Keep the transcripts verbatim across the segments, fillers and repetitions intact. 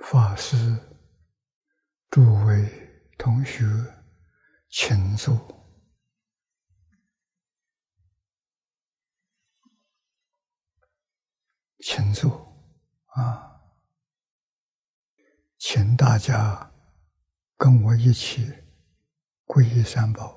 法师、诸位同学，请坐。请坐啊！请大家跟我一起皈依三宝。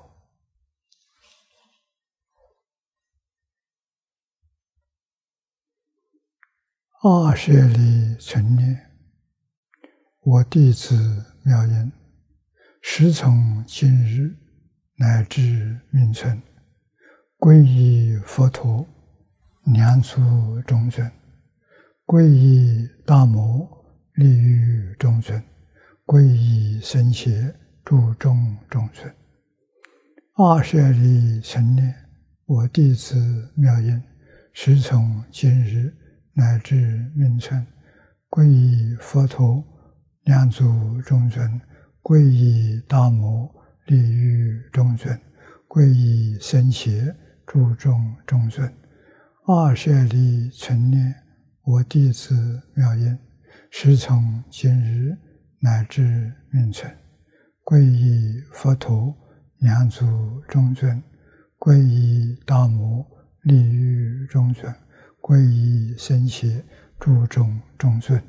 二舍利存念，我弟子妙音，时从今日乃至命存，皈依佛陀、两足中尊，皈依大摩利欲中尊，皈依僧伽注中中尊。二舍利存念，我弟子妙音，时从今日乃至命存，皈依佛陀、两足中尊，皈依大摩利欲中尊，皈依僧伽注中中尊。二舍利存念，我弟子妙音，时从今日乃至命存，皈依佛陀、两足中尊，皈依大摩利欲中尊，皈依僧伽注中中尊。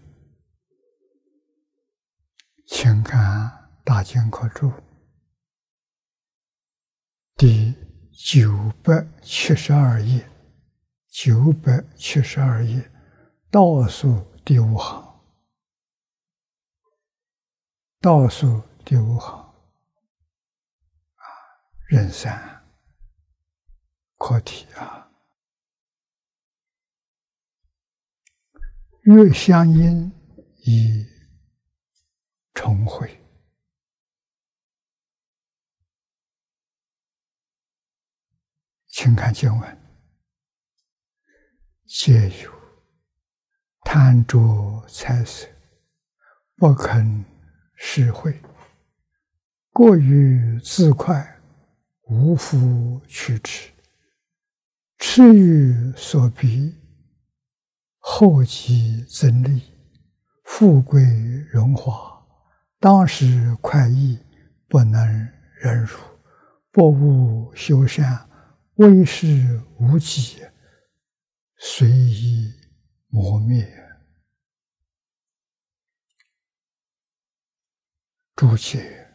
请看大经科注第九百七十二页，九百七十二页倒数第五行，倒数第五行啊，壬三课题啊。月相应以重会，请看经文：皆有贪着财色，不肯施惠，过于自快，无复取之，痴于所逼，后继增利，富贵荣华，当时快意，不能忍辱，不务修善，为时无己，随意磨灭。注解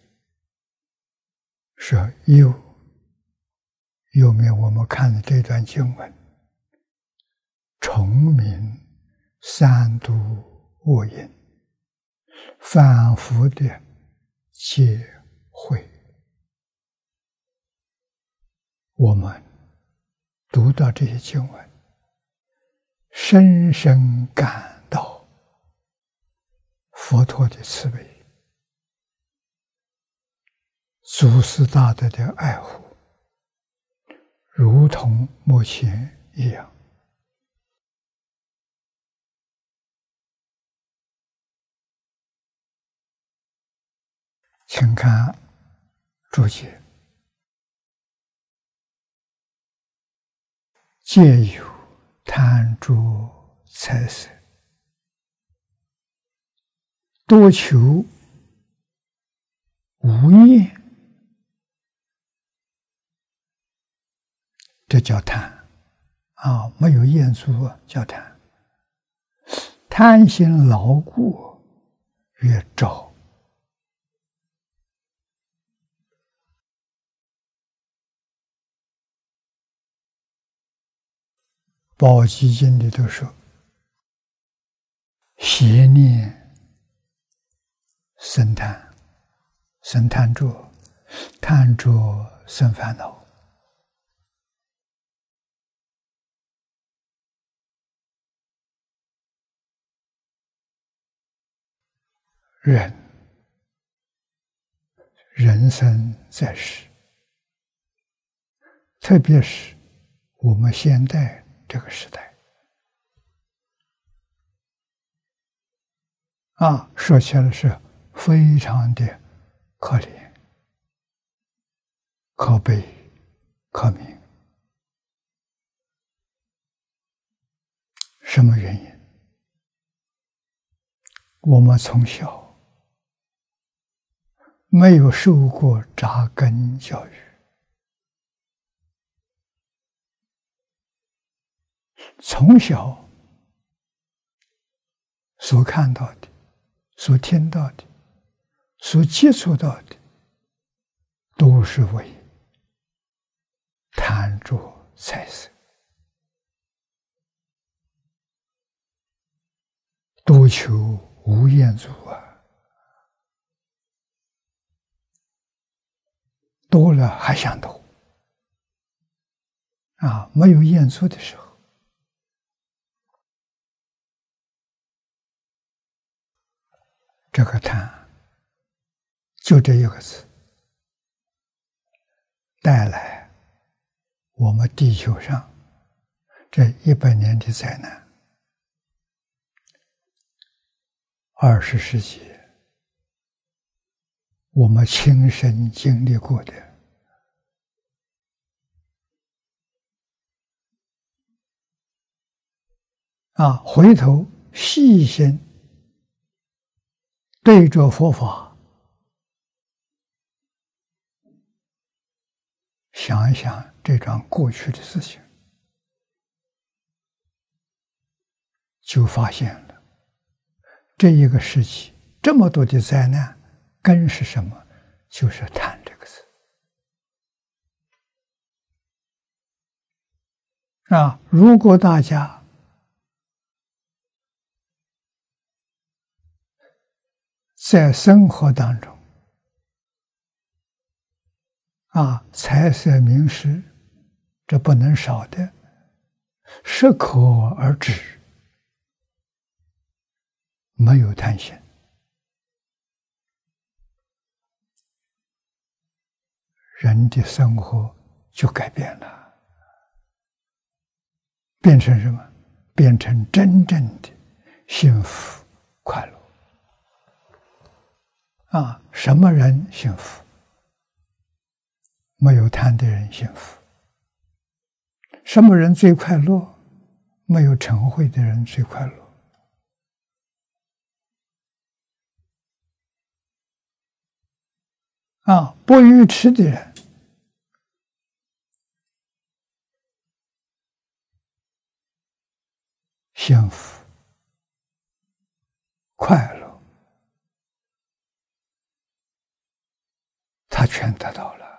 说右，右面我们看的这段经文，重明三毒恶因，反复的戒慧。我们读到这些经文，深深感到佛陀的慈悲，祖师大德的爱护，如同目前一样。请看注解：皆有贪着财色，多求无厌，这叫贪啊！没有厌足叫贪。贪心牢固，越招。宝积经里头说，邪念生贪，生贪着，贪着生烦恼。人人生在世，特别是我们现代这个时代啊，说起来是非常的可怜、可悲、可悯。什么原因？ 我们从小没有受过扎根教育，从小所看到的、所听到的、所接触到的，都是为贪着财色，多求无厌足啊！多了还想多啊！没有厌足的时候，这个贪就这一个字，带来我们地球上这一百年的灾难。二十世纪，我们亲身经历过的啊，回头细心对着佛法想一想这桩过去的事情，就发现了这一个世纪这么多的灾难，根是什么？就是贪这个字啊！如果大家在生活当中啊，财色名食，这不能少的，适可而止，没有贪心，人的生活就改变了，变成什么？变成真正的幸福快乐啊！什么人幸福？没有贪的人幸福。什么人最快乐？没有嗔恚的人最快乐。啊，不愚痴的人幸福快乐，他全得到了。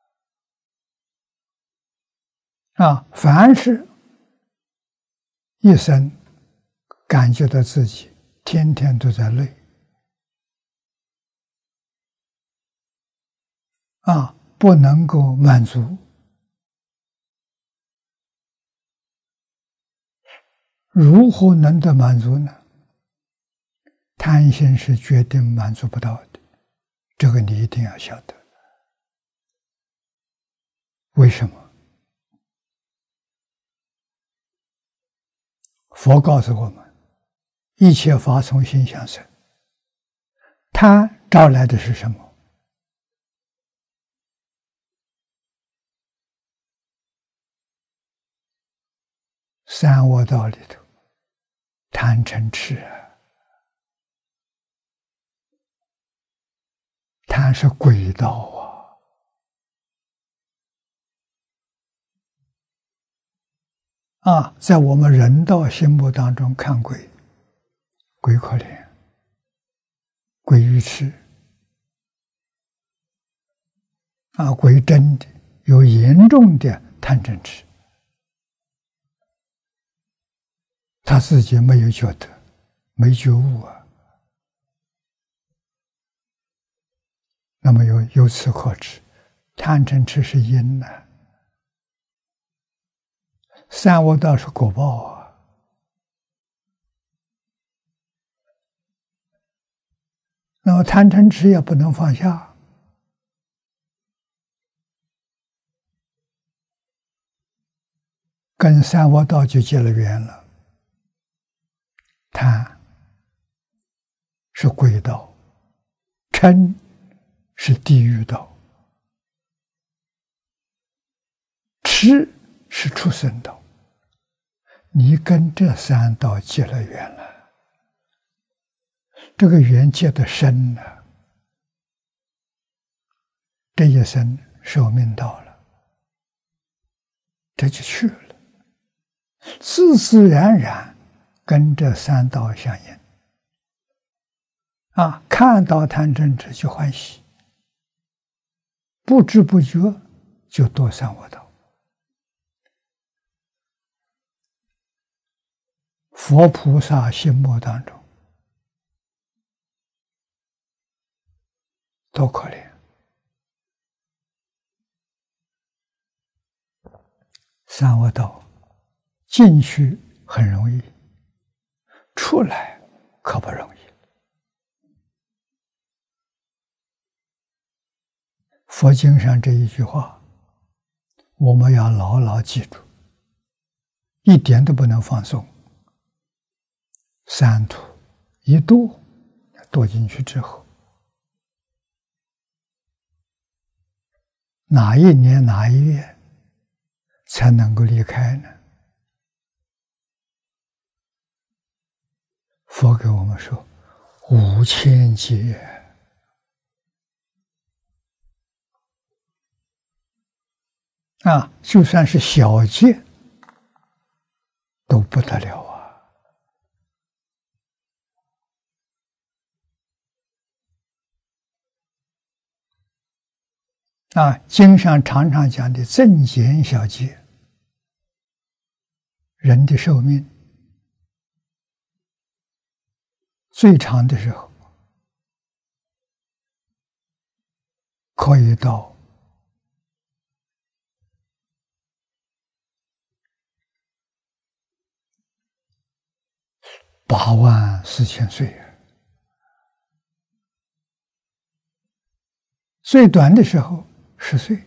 啊，凡是一生感觉到自己天天都在累，啊，不能够满足，如何能得满足呢？贪心是决定满足不到的，这个你一定要晓得。为什么？佛告诉我们，一切法从心想生。贪招来的是什么？三恶道里头，贪嗔痴啊，贪是鬼道啊！啊，在我们人道心目当中看鬼，鬼可怜，鬼愚痴啊，鬼真的有严重的贪嗔痴，他自己没有觉得，没觉悟啊。那么由由此可知，贪嗔痴是因呢、啊，三恶道是果报啊。那么贪嗔痴也不能放下，跟三恶道就结了缘了。贪是鬼道，嗔是地狱道，痴是畜生道。你跟这三道结了缘了， 这个缘结得深了，这一生寿命到了，这就去了，自自然然跟这三道相应。啊，看到贪嗔痴就欢喜，不知不觉就堕三恶道。佛菩萨心目当中多可怜！三恶道进去很容易，出来可不容易。佛经上这一句话，我们要牢牢记住，一点都不能放松。三途一堕，堕进去之后，哪一年哪一月才能够离开呢？佛给我们说，五千劫。啊，就算是小戒都不得了啊！啊，经上常常讲的正减小戒，人的寿命最长的时候可以到八万四千岁，最短的时候十岁，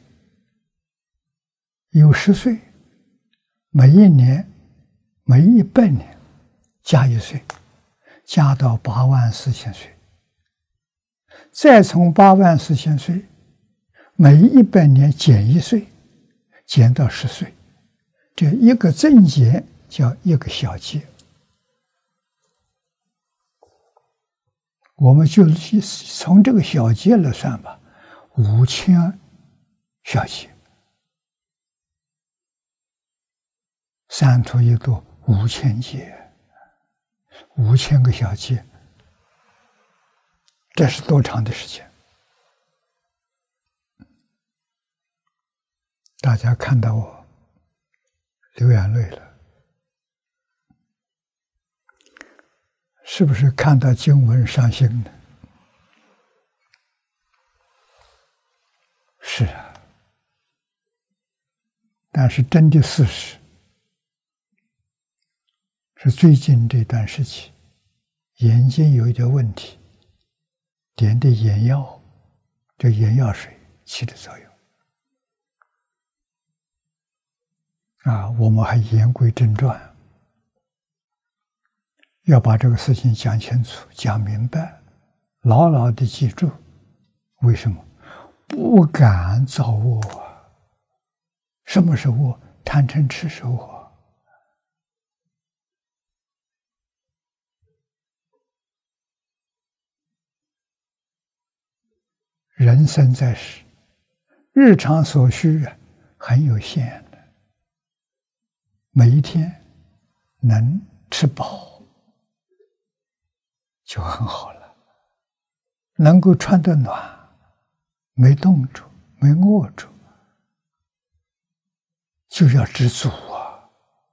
有十岁，每一年每一百年加一岁，加到八万四千岁，再从八万四千岁每一百年减一岁，减到十岁，这一个正减叫一个小节。我们就从这个小节来算吧，五千小节，三途一堕五千劫，五千个小节，这是多长的时间？大家看到我流眼泪了，是不是看到经文伤心呢？是啊，但是真的事实是最近这段时期眼睛有一点问题，点的眼药，这眼药水起的作用啊，我们还言归正传，要把这个事情讲清楚、讲明白，牢牢的记住。为什么？不敢造恶啊！什么是恶？贪嗔痴是恶。人生在世，日常所需啊，很有限的。每一天能吃饱就很好了，能够穿得暖，没冻住，没饿住，就要知足啊。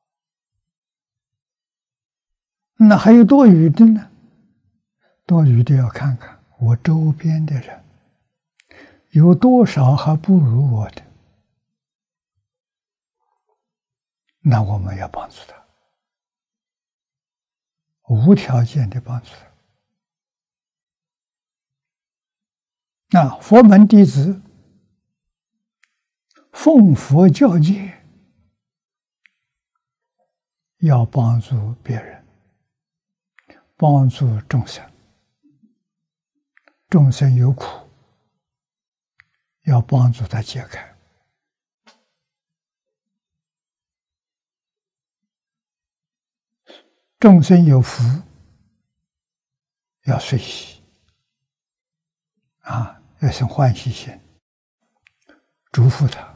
那还有多余的呢？多余的要看看我周边的人有多少还不如我的，那我们要帮助他，无条件的帮助他。那佛门弟子奉佛教戒，要帮助别人，帮助众生。众生有苦，要帮助他解开。众生有福， 要随喜啊，要生欢喜心，祝福他。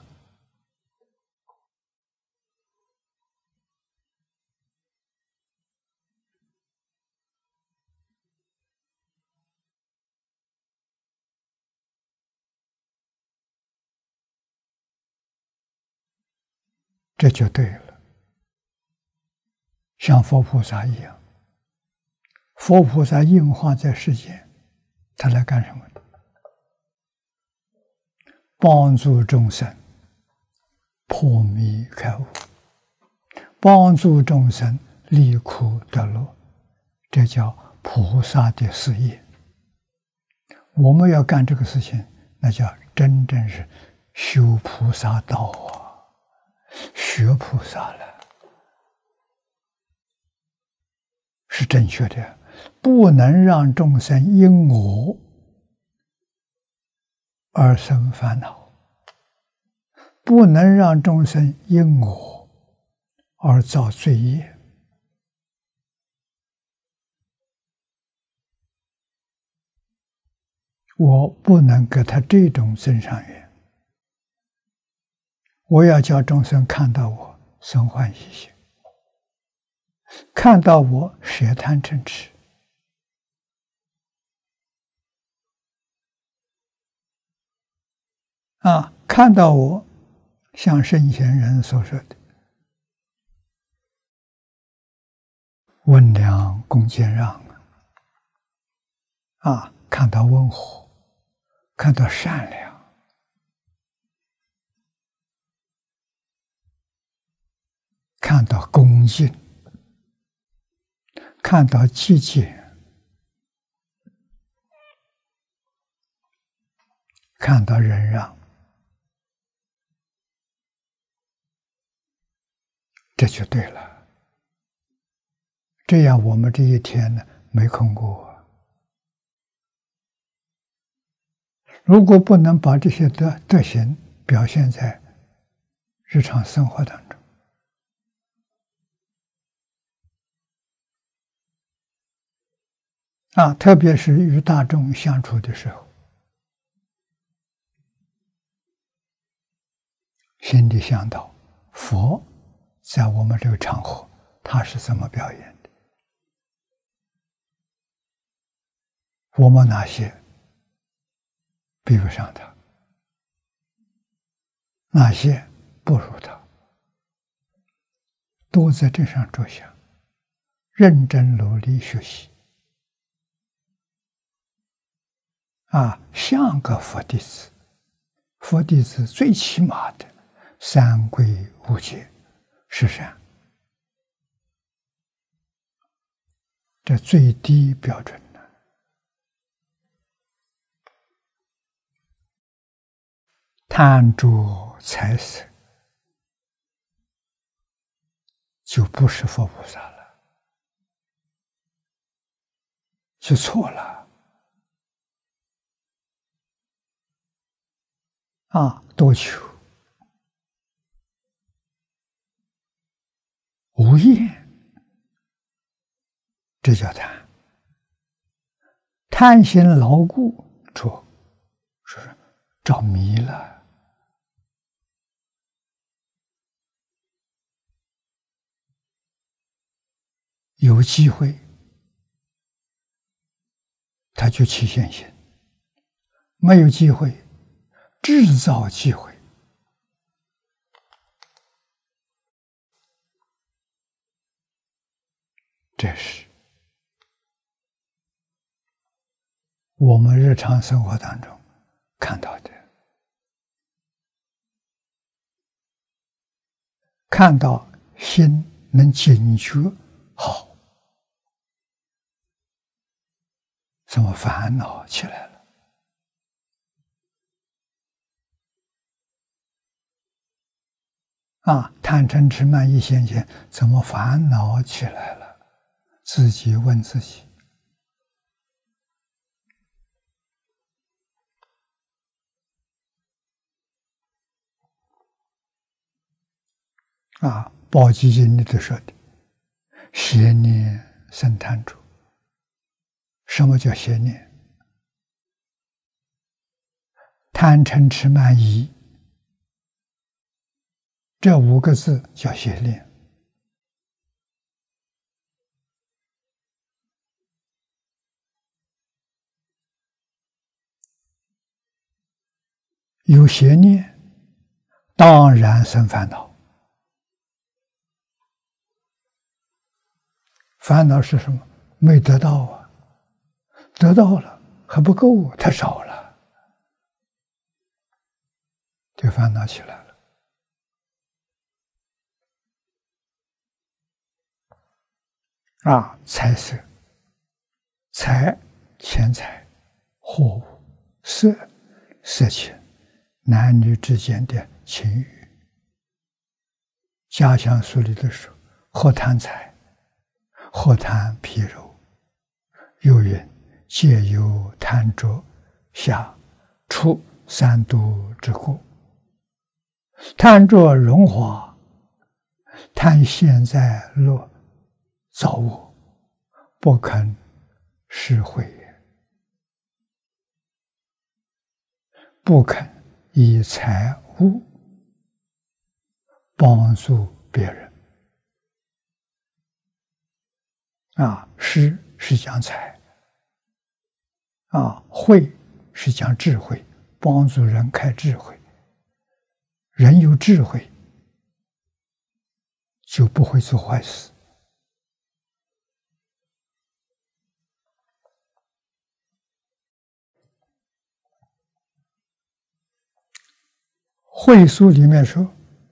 这就对了，像佛菩萨一样，佛菩萨应化在世间，他来干什么的？帮助众生破迷开悟，帮助众生离苦得乐，这叫菩萨的事业。我们要干这个事情，那叫真正是修菩萨道啊，学菩萨了，是正确的。不能让众生因我而生烦恼，不能让众生因我而造罪业。我不能给他这种增上缘，我要叫众生看到我生欢喜心，看到我舍贪嗔痴，啊，看到我像圣贤人所说的温良恭俭让啊，看到温和，看到善良，看到恭敬，看到节俭，看到忍让，这就对了。这样我们这一天呢，没空过。如果不能把这些德德行表现在日常生活当中，啊，特别是与大众相处的时候，心里想到佛在我们这个场合他是怎么表演的，我们哪些比不上他，哪些不如他，都在这上着想，认真努力学习啊，像个佛弟子。佛弟子最起码的三归五戒是善，这最低标准呢。贪着财色就不是佛菩萨了，就错了啊！多求无厌，这叫贪。贪心牢固，着是着迷了。有机会，他就起现行；没有机会，制造机会。这是我们日常生活当中看到的，看到心能警觉，好，什么烦恼起来了？啊，贪嗔痴慢疑先见，怎么烦恼起来了？自己问自己。啊，《宝积经》里头说的：“邪念生贪着， 什么叫邪念？贪嗔痴慢疑，这五个字叫邪念。有邪念，当然生烦恼。烦恼是什么？没得到啊，得到了还不够，太少了，就烦恼起来了。啊，财色，财钱财、货物；色，色情，男女之间的情欲。家乡书里的说，或贪财，或贪皮肉，又云借由贪着下出三毒之过。贪着荣华，贪现在乐造物，不肯施惠也，不肯以财物帮助别人。啊，施是讲财，啊，慧是讲智慧，帮助人开智慧。人有智慧，就不会做坏事。慧书里面说，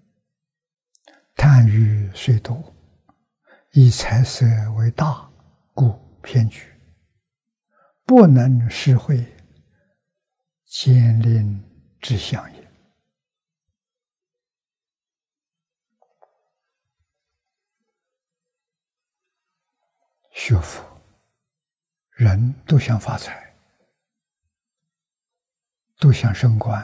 贪欲虽多，以财色为大，故偏居，不能施惠，奸佞之相也。学佛，人都想发财，都想升官。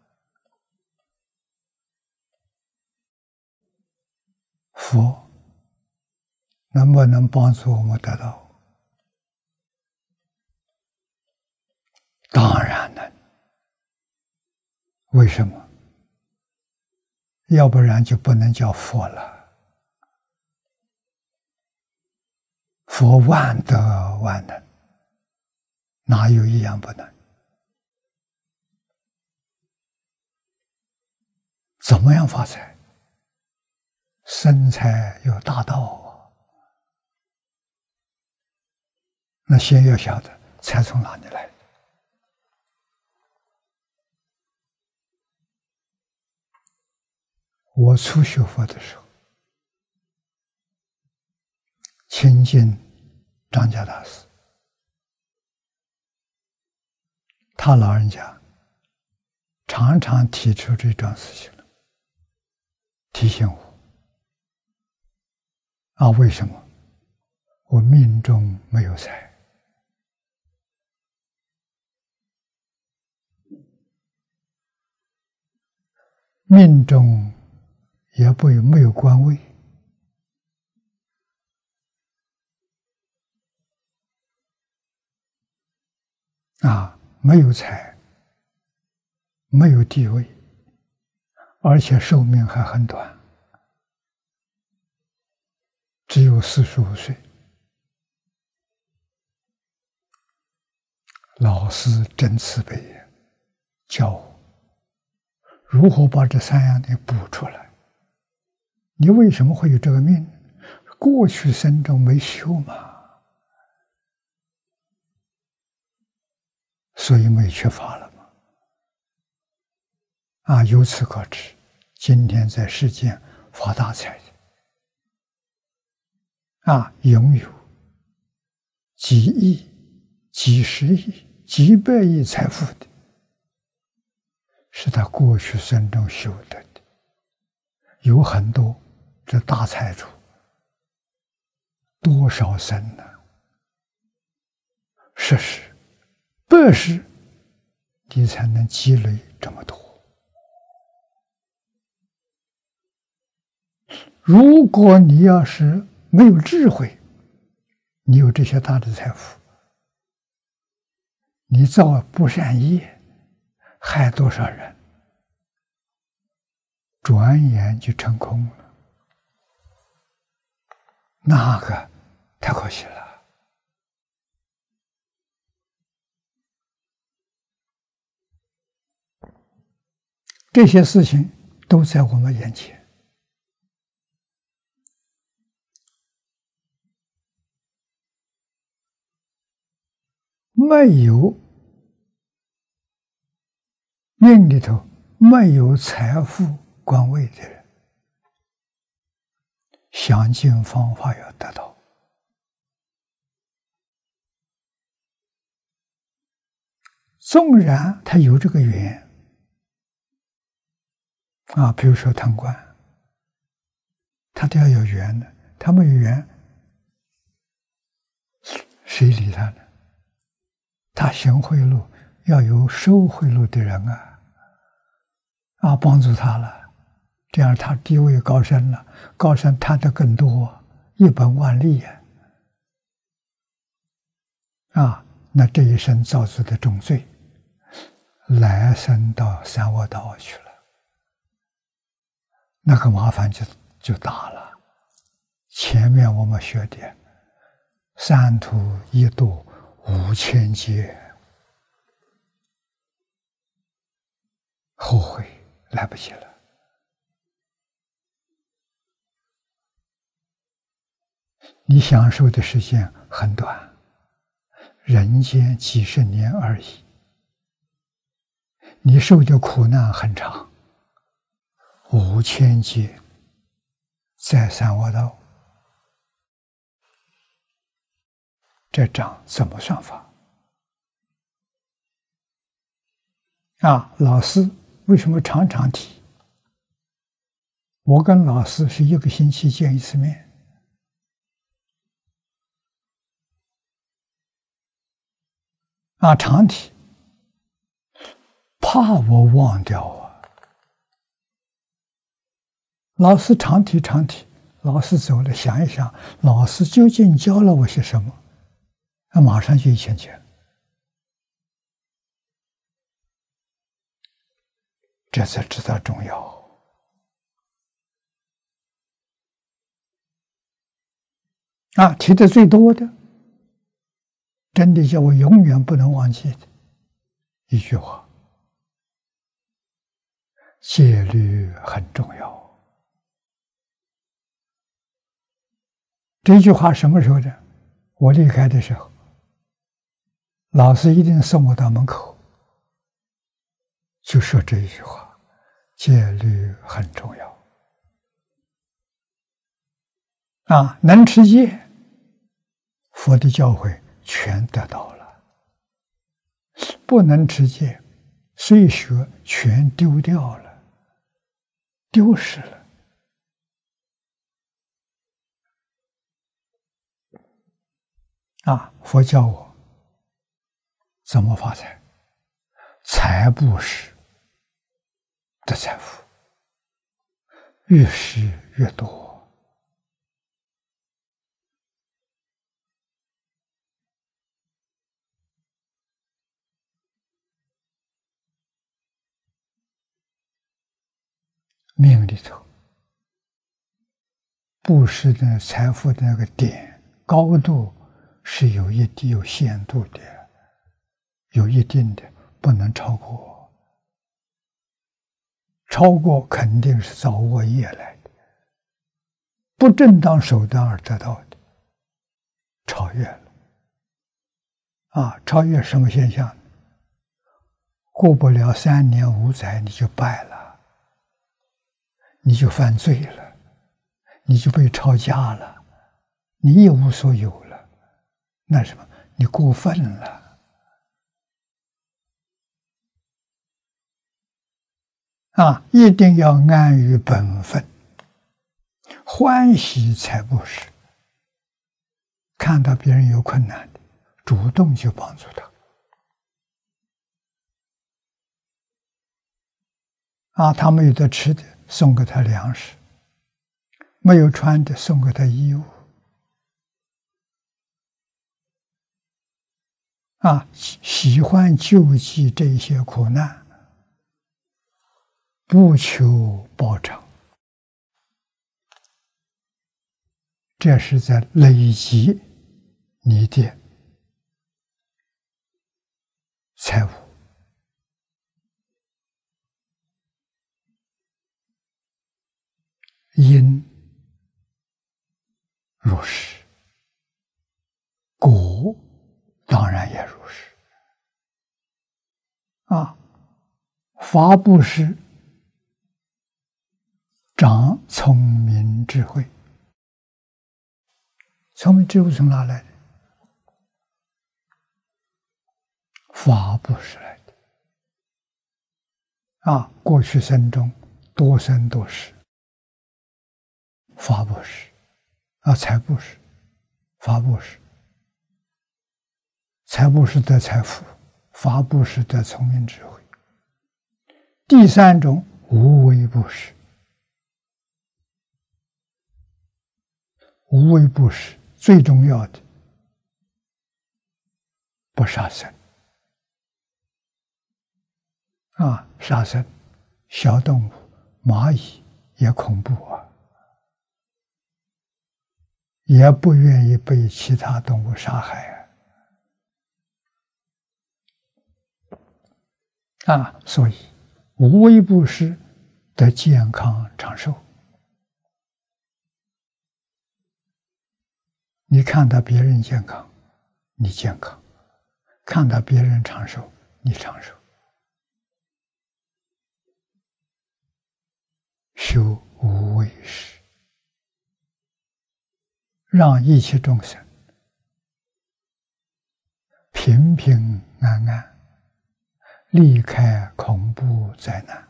佛能不能帮助我们得到？当然能。为什么？要不然就不能叫佛了。佛万德万能，哪有一样不能？怎么样发财？生财有大道啊！那先要晓得财从哪里来。我初学佛的时候，亲近张家大师，他老人家常常提出这桩事情了，提醒我啊，为什么我命中没有财？命中也不有没有官位啊，没有财，没有地位，而且寿命还很短，只有四十五岁。老师真慈悲，教我如何把这三样给补出来。你为什么会有这个命？过去生中没修嘛，所以没缺乏了嘛。啊，由此可知，今天在世间发大财的，啊，拥有几亿、几十亿、几百亿财富的，是他过去生中修得的。有很多这大财主，多少生呢？十世、百世，你才能积累这么多。如果你要是没有智慧，你有这些大的财富， 你造不善业，害多少人，转眼就成空了，那个太可惜了。这些事情都在我们眼前。没有命里头没有财富官位的人，想尽方法要得到。纵然他有这个缘啊，比如说贪官，他都要有缘的，他没有缘，谁理他呢？他行贿赂，要有收贿赂的人啊，啊，帮助他了，这样他地位高升了，高升贪得更多，一本万利呀！啊，那这一生造作的重罪，来生到三恶道去了，那个麻烦就就大了。前面我们学的三途一度五千劫，后悔来不及了。你享受的时间很短，人间几十年而已，你受的苦难很长，五千劫在三恶道，这账怎么算法？啊，老师为什么常常提？我跟老师是一个星期见一次面，啊，常提，怕我忘掉啊。老师常提常提，老师走了，想一想，老师究竟教了我些什么？那马上就一千劫。这才知道重要。啊，提的最多的，真的叫我永远不能忘记的一句话：戒律很重要。这句话什么时候的？我离开的时候，老师一定送我到门口，就说这一句话：戒律很重要。啊，能持戒，佛的教诲全得到了；不能持戒，虽学全丢掉了，丢失了。啊，佛教我怎么发财？财布施得财富，越施越多。命里头布施的财富的那个点高度是有一定有限度的，有一定的，不能超过。超过肯定是造恶业来的，不正当手段而得到的，超越了。啊，超越什么现象？过不了三年五载你就败了，你就犯罪了，你就被抄家了，你一无所有了，那什么？你过分了。啊，一定要安于本分，欢喜才布施。看到别人有困难的，主动去帮助他。啊，他没有得吃的，送给他粮食；没有穿的，送给他衣物。 啊，喜欢救济这些苦难，不求报偿，这是在累积你的财物。因如是，果当然也如是。啊，法布施长聪明智慧，聪明智慧从哪来的？法布施来的。啊，过去生中多生多世，法布施啊，财布施，法布施，财布施得财富，法布施得聪明智慧。第三种无为布施，无为布施最重要的，不杀生。啊，杀生，小动物、蚂蚁也恐怖啊，也不愿意被其他动物杀害啊。啊，所以无为布施得健康长寿。你看到别人健康，你健康；看到别人长寿，你长寿。修无为施，让一切众生平平安安，离开恐怖灾难。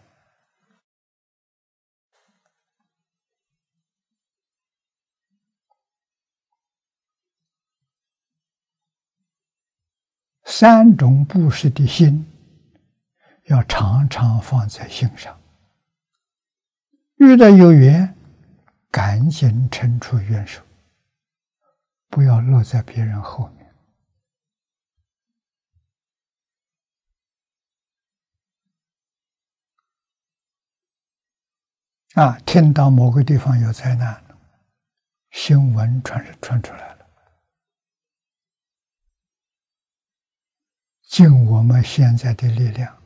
三种布施的心，要常常放在心上。遇到有缘，赶紧伸出援手，不要落在别人后面。啊，听到某个地方有灾难，新闻传传出来了，尽我们现在的力量，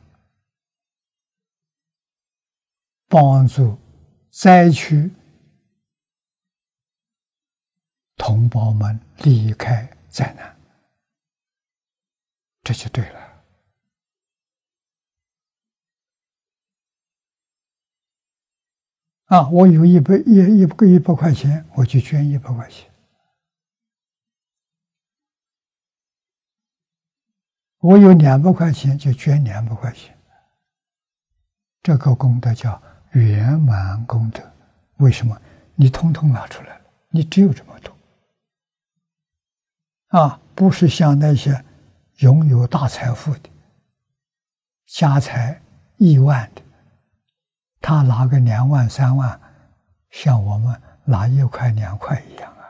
帮助灾区同胞们离开灾难，这就对了。啊，我有一百一一个一百块钱，我就捐一百块钱；我有两百块钱，就捐两百块钱。这个功德叫圆满功德。为什么？你通通拿出来了，你只有这么多。啊，不是像那些拥有大财富的、家财亿万的，他拿个两万三万，像我们拿一块两块一样啊。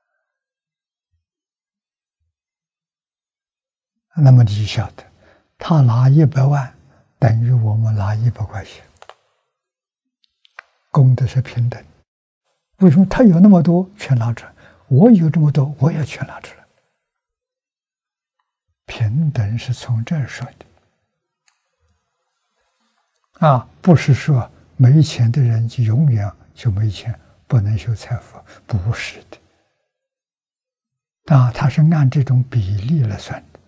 那么你晓得，他拿一百万等于我们拿一百块钱，功德是平等。为什么他有那么多全拿出来，我有这么多我也全拿出来？平等是从这儿说的啊，不是说没钱的人就永远就没钱，不能修财富，不是的。啊，他是按这种比例来算的。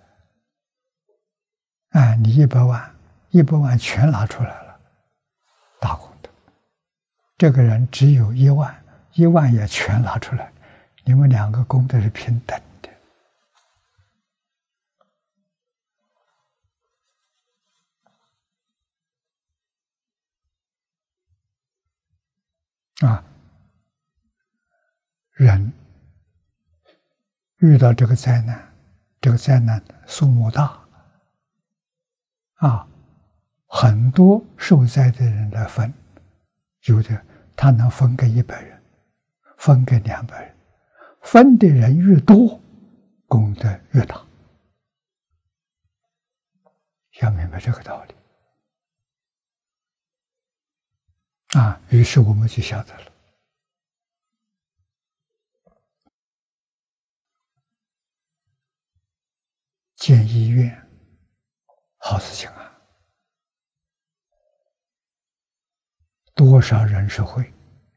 啊，你一百万，一百万全拿出来了，大功德。这个人只有一万，一万也全拿出来，你们两个功德是平等的。啊，人遇到这个灾难，这个灾难数目大，啊，很多受灾的人来分，有的他能分给一百人，分给两百人，分的人越多，功德越大。 要明白这个道理啊。于是我们就晓得了，建医院好事情啊，多少人是会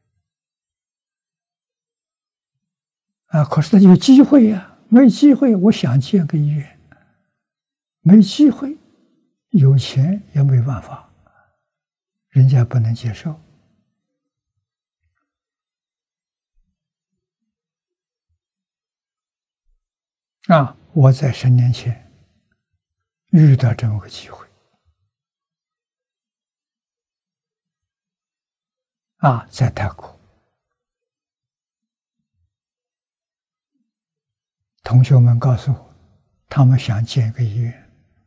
啊？可是他有机会呀、啊，没机会，我想建个医院，没机会，有钱也没办法，人家不能接受啊。我在十年前遇到这么个机会啊，在泰国，同学们告诉我，他们想建一个医院，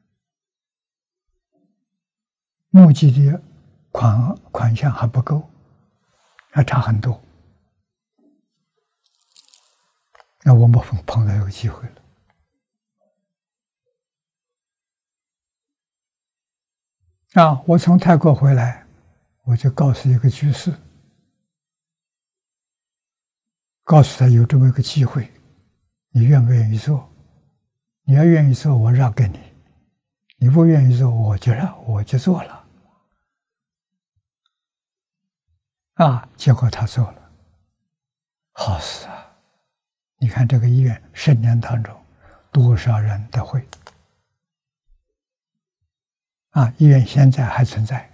募集的款款项还不够，还差很多。那我们碰到一个机会了啊！我从泰国回来，我就告诉一个居士，告诉他有这么一个机会，你愿不愿意做？你要愿意做，我让给你；你不愿意做，我就让我就做了。啊！结果他做了，好事啊！你看这个医院十年当中，多少人都会啊！医院现在还存在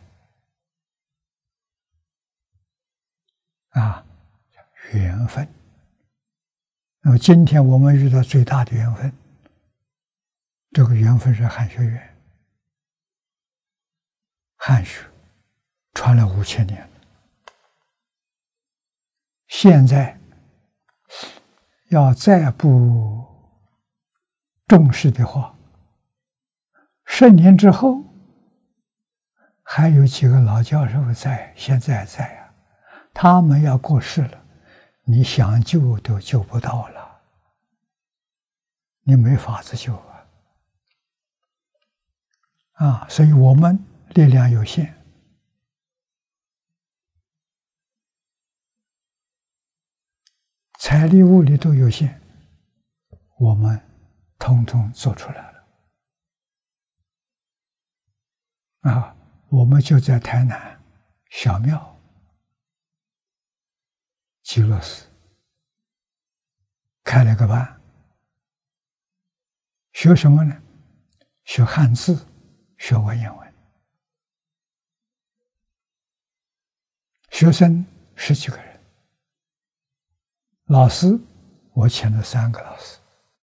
啊，缘分。那么今天我们遇到最大的缘分，这个缘分是汉学院，汉学传了五千年了，现在要再不重视的话，十年之后还有几个老教授在，现在在啊，他们要过世了，你想救都救不到了，你没法子救啊！啊，所以我们力量有限，财力物力都有限，我们统统做出来了啊！我们就在台南小庙极乐寺开了个班，学什么呢？学汉字，学文言文。学生十几个人，老师我请了三个老师。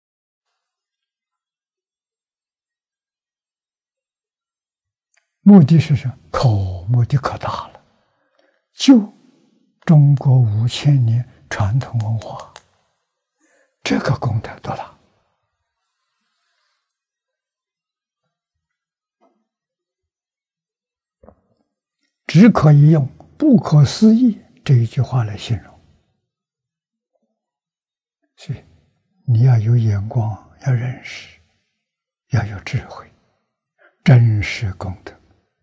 目的是什么？可目的可大了，就中国五千年传统文化，这个功德多大！只可以用不可思议这一句话来形容。所以你要有眼光，要认识，要有智慧，真实功德。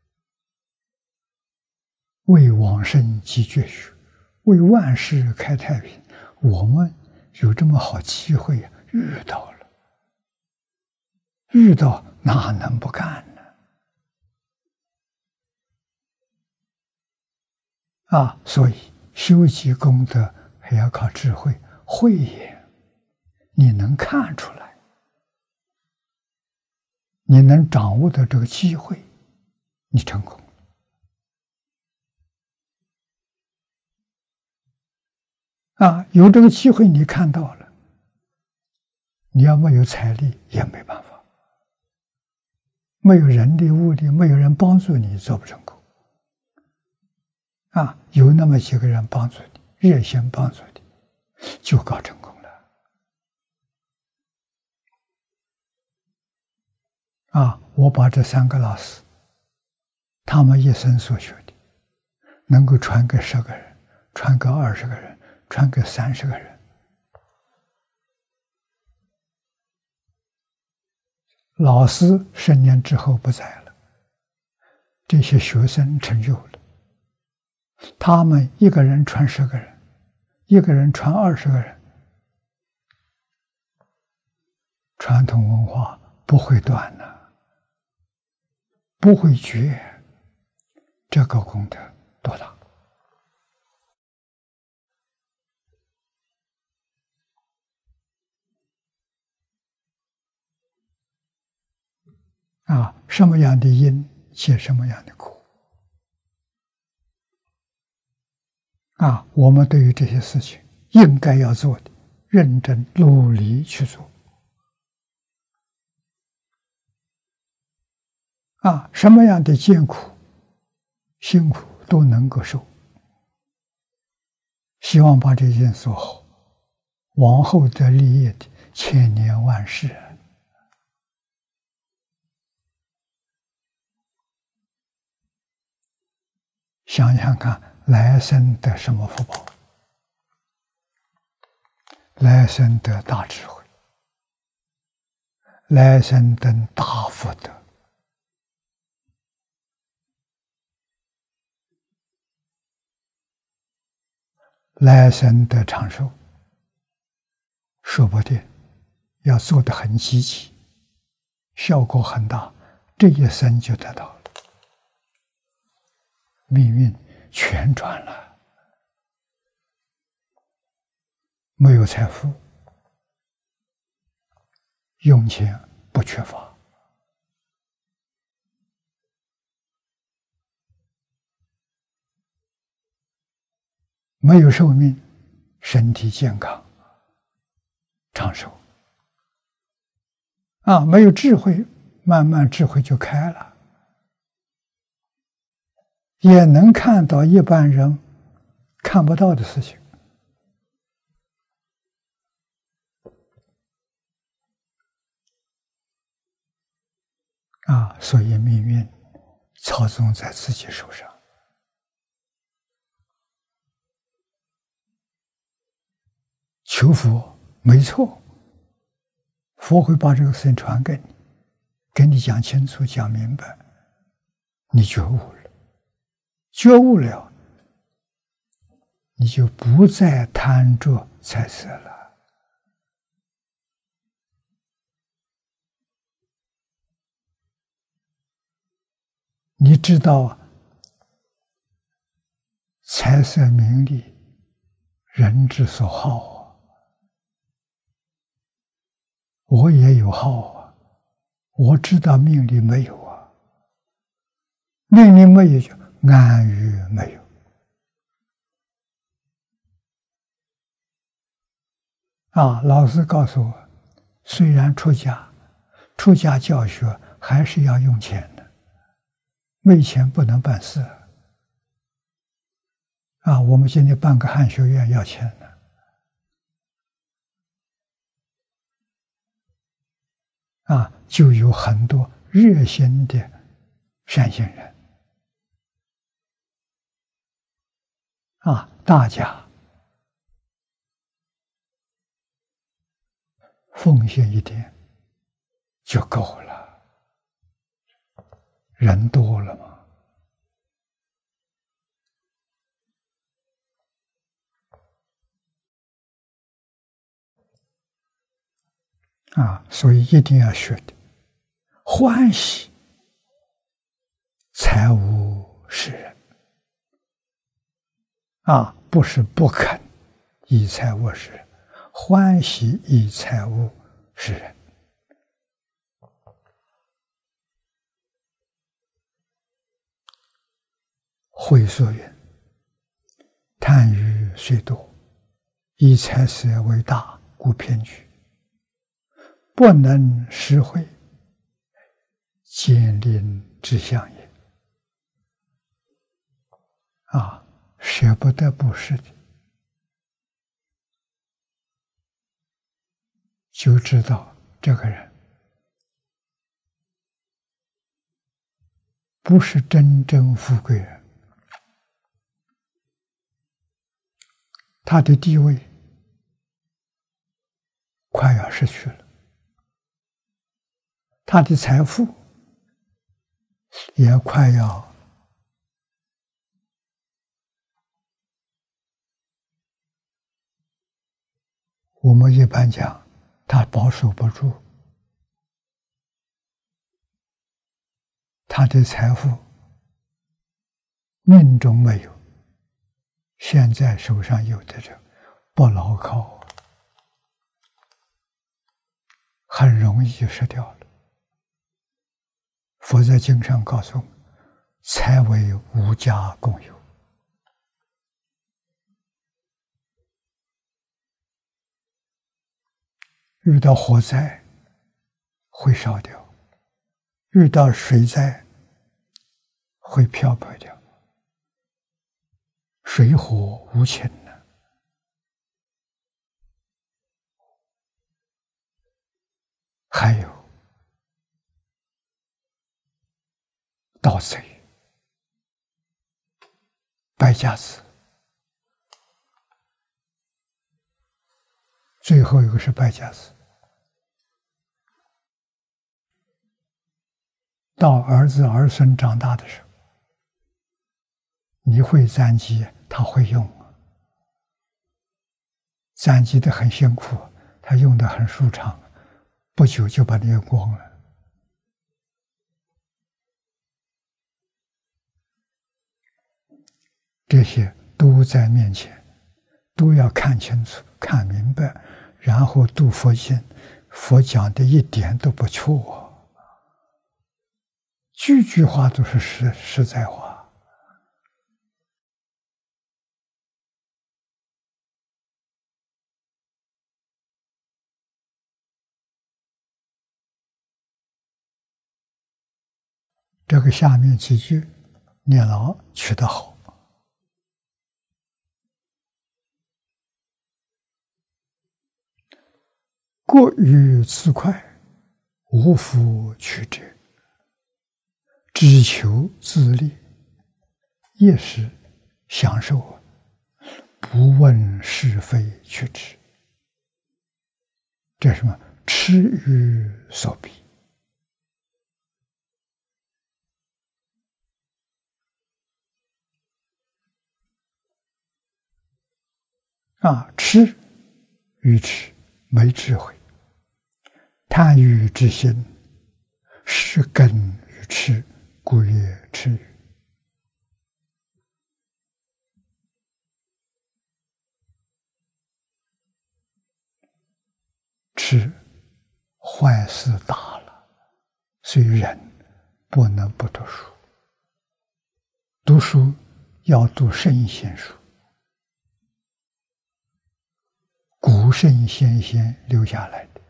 为往生积绝学，为万世开太平。我们有这么好机会呀，遇到了，遇到哪能不干呢？啊，所以修集功德还要靠智慧，慧眼，你能看出来，你能掌握到这个机会，你成功。啊，有这个机会你看到了，你要没有财力也没办法，没有人力物力，没有人帮助你，做不成功。啊，有那么几个人帮助你，热心帮助你，就搞成功了。啊，我把这三个老师，他们一生所学的，能够传给十个人，传给二十个人，传给三十个人。老师十年之后不在了， 这些学生成就了，他们一个人传十个人，一个人传二十个人，传统文化不会断的，不会绝，这个功德多大！啊，什么样的因结什么样的果。啊，我们对于这些事情应该要做的，认真努力去做。啊，什么样的艰苦、辛苦都能够受。希望把这件做好，往后的立业的千年万世。想想看，来生得什么福报？来生得大智慧，来生得大福德，来生得长寿。说不定要做得很积极，效果很大，这一生就得到了。命运全转了，没有财富，用钱不缺乏，没有寿命，身体健康长寿，啊，没有智慧，慢慢智慧就开了。也能看到一般人看不到的事情。啊，所以命运操纵在自己手上。求佛没错，佛会把这个事情传给你，跟你讲清楚、讲明白，你觉悟了。觉悟了，你就不再贪着财色了。你知道财色名利人之所好啊，我也有好啊，我知道命里没有啊，命里没有就安于没有。啊，老师告诉我，虽然出家，出家教学还是要用钱的，没钱不能办事。啊，我们现在办个汉学院要钱的。啊，就有很多热心的善心人。啊，大家奉献一点就够了，人多了嘛。啊，所以一定要学的，欢喜才无是人。啊，不是不肯以财物是人，欢喜以财物是人。会所云：贪欲虽多，以财色为大，故偏居。不能施惠，见令之相也。啊，舍不得布施的，就知道这个人不是真正富贵人，他的地位快要失去了，他的财富也快要我们一般讲，他保守不住，他的财富命中没有，现在手上有的人不牢靠，很容易就失掉了。佛在经上告诉我们，财为无家共有。遇到火灾会烧掉，遇到水灾会漂泊掉，水火无情呢。还有盗贼、败家子，最后一个是败家子。到儿子儿孙长大的时候，你会攒积，他会用，攒积的很辛苦，他用的很舒畅，不久就把你用光了。这些都在面前，都要看清楚、看明白，然后读佛经，佛讲的一点都不错。句句话都是实实在话。这个下面几句念牢取得好。过于自快，无复取者，只求自利，也是享受，不问是非取之。这是什么？痴于所逼。啊，痴，愚痴，没智慧。贪欲之心，是根于痴，故曰痴愚。痴，坏事大了，所以人不能不读书。读书要读圣贤书，古圣先贤留下来的，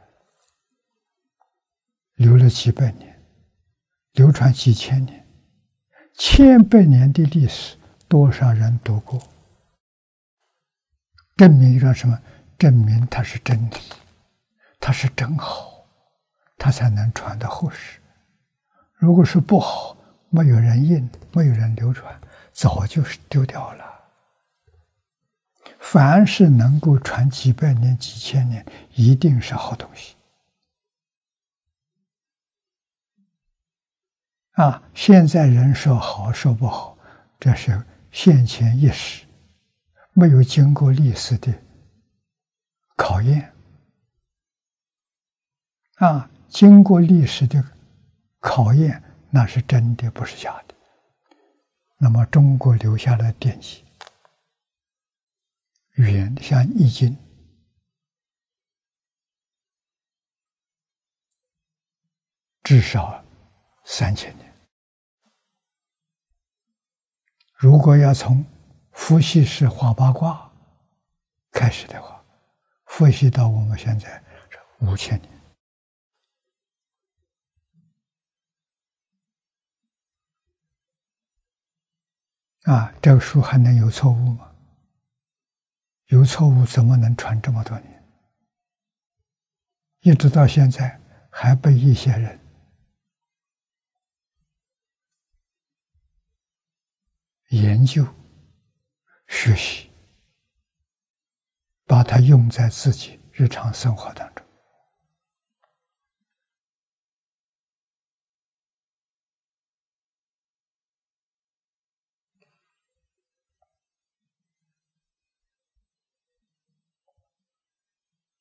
留了几百年，流传几千年，千百年的历史，多少人读过？证明一个什么？证明它是真理，它是真好，它才能传到后世。如果是不好，没有人印，没有人流传，早就是丢掉了。凡是能够传几百年、几千年，一定是好东西。啊，现在人说好说不好，这是现前一时，没有经过历史的考验。啊，经过历史的考验，那是真的，不是假的。那么中国留下来典籍，远像《易经》，至少三千年。如果要从伏羲氏画八卦开始的话，伏羲到我们现在是五千年。啊，这个书还能有错误吗？有错误怎么能传这么多年？一直到现在还被一些人研究、学习，把它用在自己日常生活当中。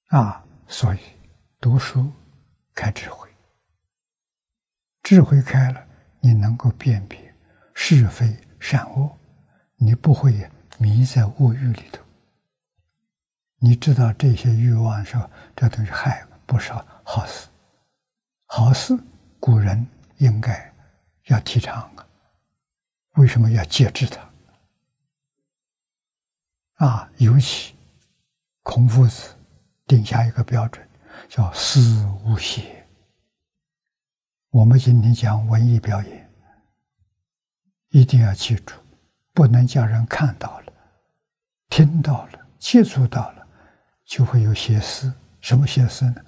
啊，所以读书开智慧，智慧开了，你能够辨别是非善恶，你不会迷在物欲里头。你知道这些欲望说这都是害，不是好事。好事古人应该要提倡啊，为什么要节制它？啊，尤其孔夫子定下一个标准，叫思无邪。我们今天讲文艺表演，一定要记住，不能叫人看到了、听到了、接触到了，就会有邪思。什么邪思呢？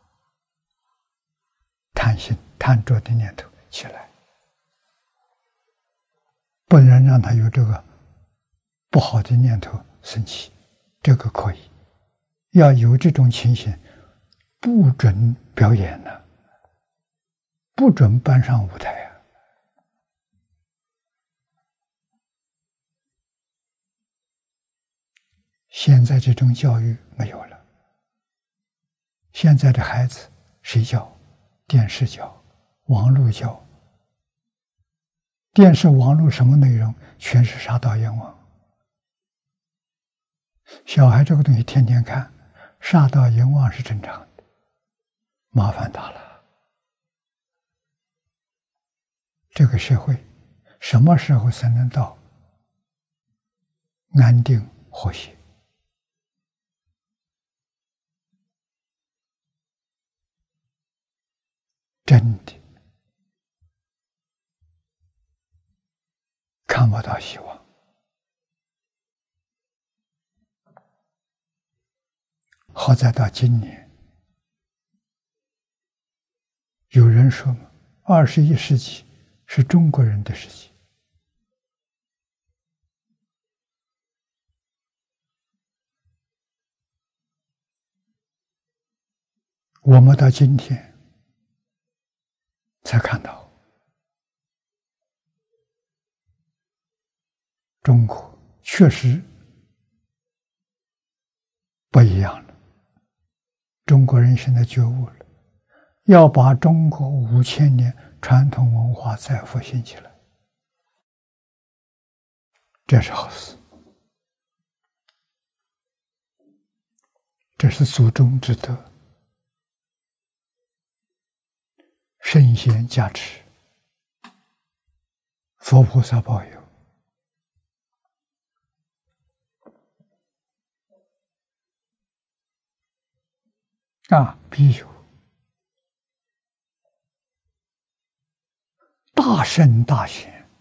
贪心、贪着的念头起来，不能让他有这个不好的念头升起，这个可以。要有这种情形，不准表演呢，不准搬上舞台啊。现在这种教育没有了，现在的孩子谁教？电视教，网络教。电视、网络什么内容？全是杀盗阎王。小孩这个东西天天看，杀盗阎王是正常的，麻烦大了。这个社会什么时候才能到安定和谐？真的看不到希望。好在到今年，有人说嘛，二十一世纪是中国人的世纪。我们到今天才看到，中国确实不一样了。中国人现在觉悟了，要把中国五千年传统文化再复兴起来，这是好事，这是祖宗之德，圣贤加持，佛菩萨保佑。啊，必有大圣大贤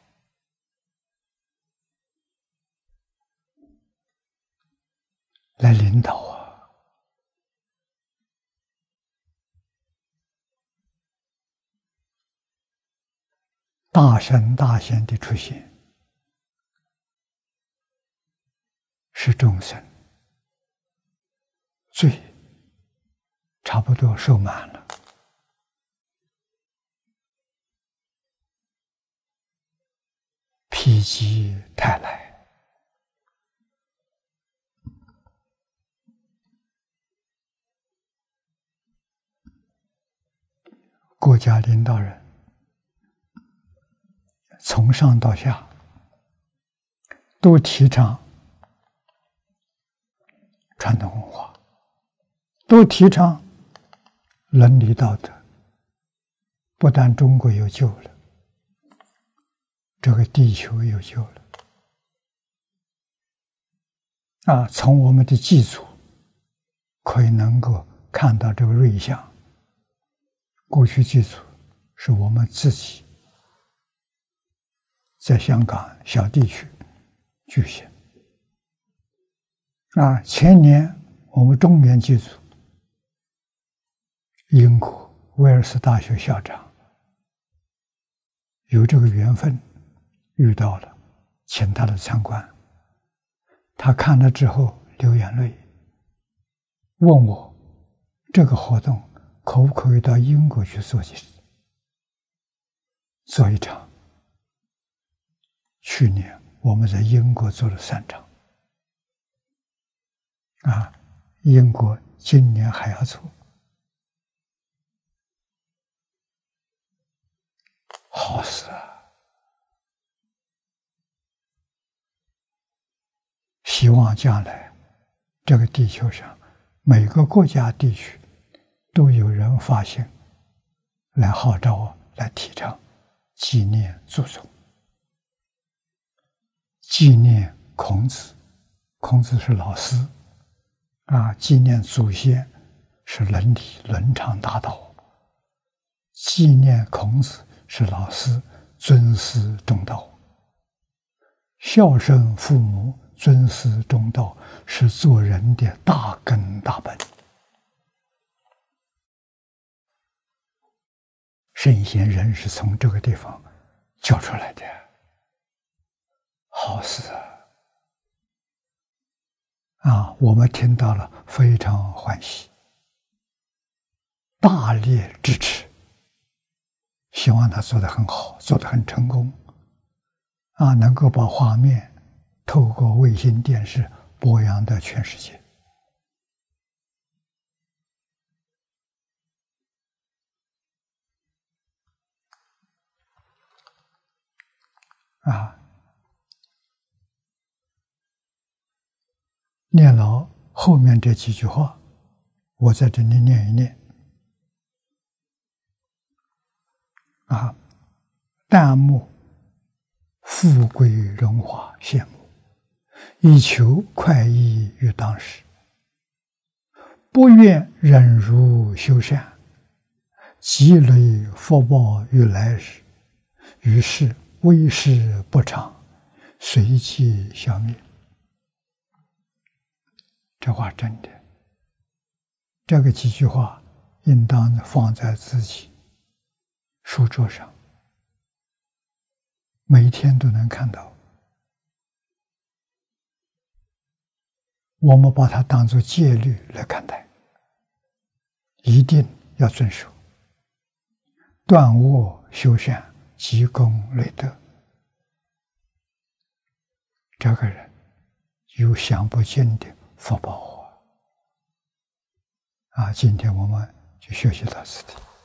来领导啊！大圣大贤的出现，是众生罪差不多受满了，否极泰来，国家领导人从上到下都提倡传统文化，都提倡伦理道德，不但中国有救了，这个地球有救了。啊，从我们的祭祖可以能够看到这个瑞相。过去祭祖是我们自己在香港小地区举行。啊，前年我们中原祭祖，英国威尔斯大学校长有这个缘分遇到了，请他来参观。他看了之后流眼泪，问我这个活动可不可以到英国去做做一场。去年我们在英国做了三场，啊，英国今年还要做，好事啊！希望将来这个地球上每个国家地区都有人发现，来号召、来提倡纪念祖宗，纪念孔子，孔子是老师啊，纪念祖先是伦理伦常大道，纪念孔子是老师，尊师重道，孝顺父母，尊师重道是做人的大根大本。圣贤人是从这个地方教出来的，好事啊！啊，我们听到了，非常欢喜，大力支持，希望他做得很好，做得很成功，啊，能够把画面透过卫星电视播扬到全世界。啊，念牢后面这几句话，我在这里念一念。啊，旦暮富贵荣华羡慕，以求快意于当时，不愿忍辱修善，积累福报于来日，于是为时不长，随即消灭。这话真的，这个几句话应当放在自己书桌上，每天都能看到。我们把它当作戒律来看待，一定要遵守。断恶修善，积功累德，这个人有享不尽的福报啊！啊，今天我们就学习到此地。